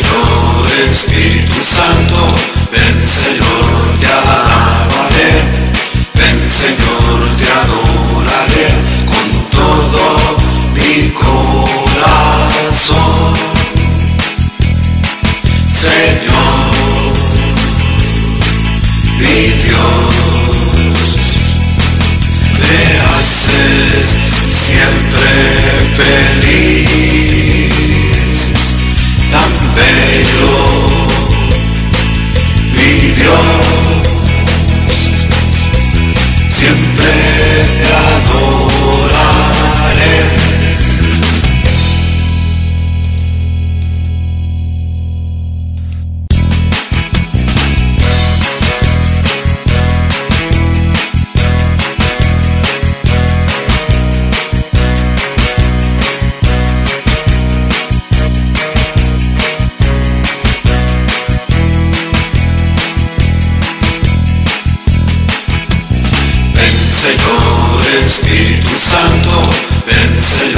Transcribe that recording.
Señor Espíritu Santo, ven Señor, te alabaré, ven Señor, te adoraré con todo mi corazón. Señor, mi Dios, me haces siempre feliz, tan bello, mi Dios, siempre te adoraré. Señor Espíritu Santo, ven Señor.